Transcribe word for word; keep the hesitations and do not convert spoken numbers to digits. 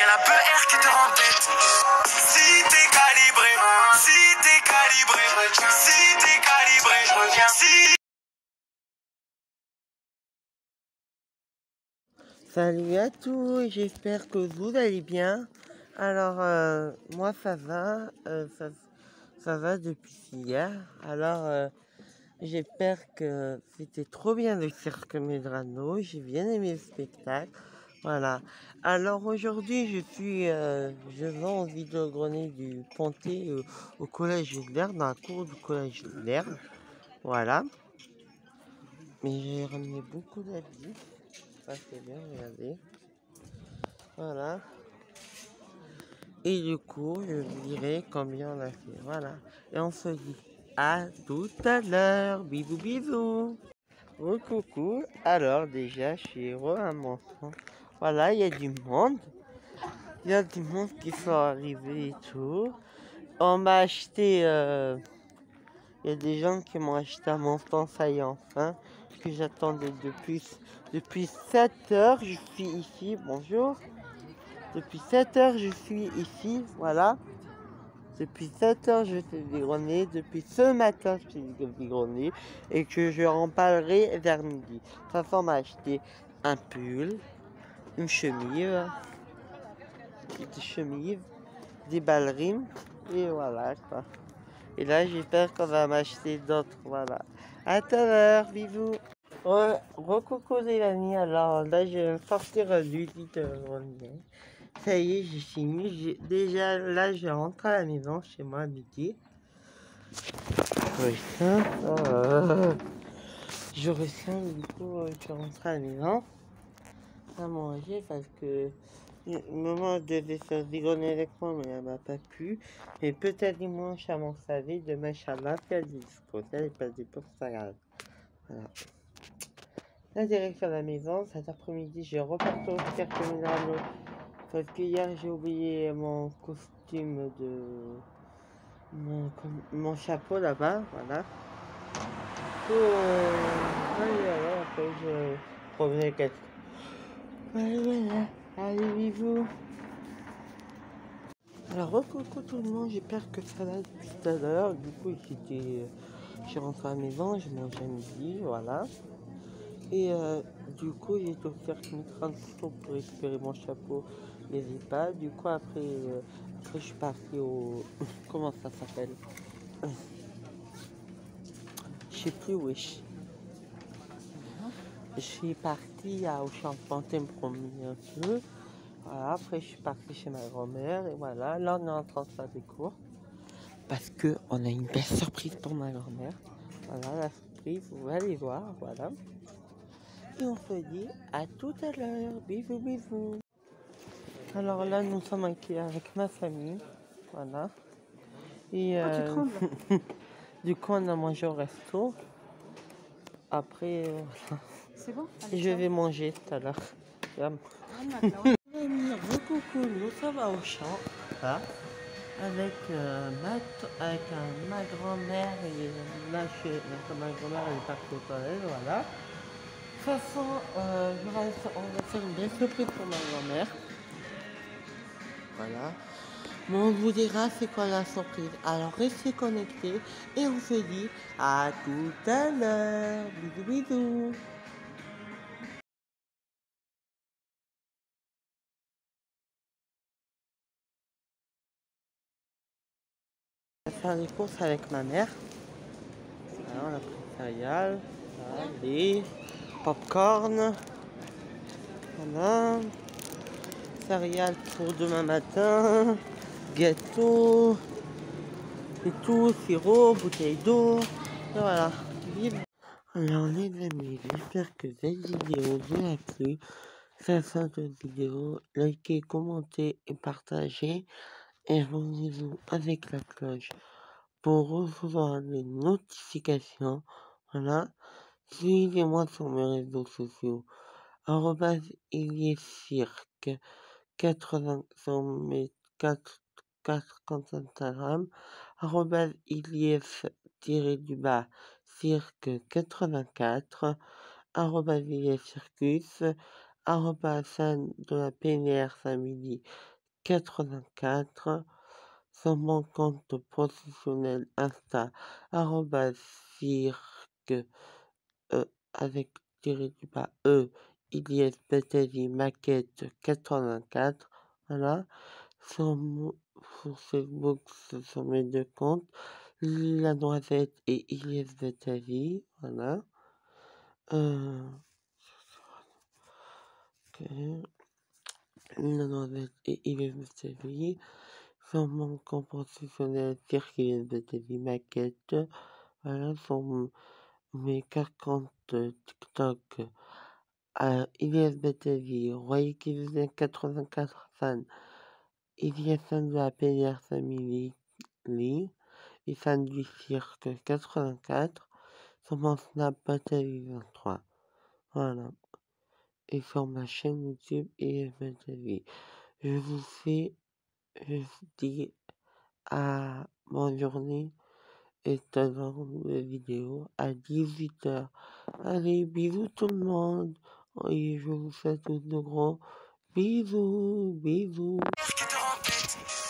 Y'a la B R qui te rend bête. Si t'es calibré, si t'es calibré, si t'es calibré, si... Salut à tous, j'espère que vous allez bien. Alors, euh, moi ça va, euh, ça, ça va depuis hier. Alors, euh, j'espère que c'était trop bien le cirque Medrano, j'ai bien aimé le spectacle. Voilà. Alors aujourd'hui, je suis, euh, je vais en vide-grenier du Pontet euh, au collège Jules-Verne, dans la cour du collège Jules-Verne. Voilà. Mais j'ai ramené beaucoup d'habits. Ça c'est bien, regardez. Voilà. Et du coup, je vous dirai combien on a fait. Voilà. Et on se dit à tout à l'heure. Bisous, bisous. Oh, coucou. Alors, déjà, je suis heureux à mon enfant. Voilà, il y a du monde. Il y a du monde qui sont arrivés et tout. On m'a acheté... euh, Il y a des gens qui m'ont acheté à mon temps, ça y est, enfin. Que j'attendais depuis, depuis sept heures. Je suis ici. Bonjour. Depuis sept heures, je suis ici. Voilà. Depuis sept heures, je fais vibronner. Depuis ce matin, je fais vibronner. Et que je remballerai vers midi. De toute façon, on m'a acheté un pull, une chemise, des chemises, des ballerines. Et voilà quoi. Et là, j'espère qu'on va m'acheter d'autres. Voilà. À tout à l'heure. Bisous. Ouais, recoucou les amis. Alors là, je vais sortir du lit de Ronnier. Ça y est, j'ai fini. J'ai- Déjà, là, je rentre à la maison, chez moi à midi. Oui, ça. euh, Je ressens, du coup, euh, je rentre à la maison à manger parce que euh, maman devait faire rigoler avec moi, mais elle m'a pas pu. Et peut-être dimanche à mon savé, demain, Inch'Allah, c'est la dispo. Elle est pas dispo, c'est pas grave. Voilà. La direction de la maison, cet après-midi, je repars au cirque Milano parce que hier, j'ai oublié mon costume de. Mon, mon chapeau là-bas, voilà. Et euh, allez, alors, après, je reviens quelque. Voilà, voilà. Allez, bisous. Alors, coucou tout le monde, j'espère que ça va depuis tout à l'heure. Du coup, j'étais, je suis rentré à la maison, je mange à midi, voilà. Et euh, du coup, j'ai été au cirque Mitran pour récupérer mon chapeau, les EHPAD. Du coup, après, euh, après, je suis parti au. Comment ça s'appelle? Je sais plus où est. Je suis partie à Auchan-Pantin me promener un peu. Voilà, après je suis partie chez ma grand-mère et voilà, là on est en train de faire des cours. Parce que on a une belle surprise pour ma grand-mère. Voilà la surprise, vous allez voir, voilà. Et on se dit à tout à l'heure, bisous bisous. Alors là nous sommes inquiets avec ma famille, voilà. Et euh, oh, du coup on a mangé au resto. Après, euh, c'est bon. Allez, je ciao. Vais manger tout à l'heure. Coucou, nous sommes au champ, là, avec, euh, ma, avec euh, ma grand-mère et là, je, ma grand-mère elle est partie aux toilettes, voilà. De toute façon, euh, on va faire une belle surprise pour ma grand-mère. Voilà. Mais on vous dira c'est quoi la surprise. Alors restez connectés et on se dit à tout à l'heure. Bisous bisous. Je vais faire les courses avec ma mère. Alors, on a pris céréales, des popcorn, voilà, céréales pour demain matin, gâteau, et tout, sirop, bouteille d'eau, et voilà. Alors les amis, j'espère que cette vidéo vous a plu. Faites cette vidéo, likez, commentez et partagez. Et abonnez-vous avec la cloche pour recevoir les notifications. Voilà. Suivez-moi sur mes réseaux sociaux. Arrobase iliescirque quatre-vingts sur mes quatre, quatre comptes Instagram. Arrobase ilies-du-bas cirque quatre-vingt-quatre. Arrobase iliescircus. arobase San de la P N R Family quatre-vingt-quatre. Sur mon compte professionnel Insta, arobase cirque, euh, avec tiré du bas E, Ilyes Bataille Maquette quatre-vingt-quatre. Voilà. Sur, mon, sur Facebook, ce sont mes deux comptes, La Noisette et Ilyes Bataille. Voilà. Euh, ok. La Noisette et Ilyes Bataille. Sur mon compte professionnel, Cirque Ilyes Bataille Maquette. Voilà. Sur m- mes quatre comptes TikTok, euh, Ilyes Bataille, Royer Kevin quatre-vingt-quatre fans, Ilyes Fan de la P N R Family, et fan du cirque quatre-vingt-quatre, sur mon Snap Bataille vingt-trois. Voilà. Et sur ma chaîne YouTube Ilyes Bataille. Je vous fais, je vous dis à bonne journée et à dans la vidéo à dix-huit heures. Allez, bisous tout le monde. Et je vous fais tous de gros bisous, bisous. Qui te rend bête.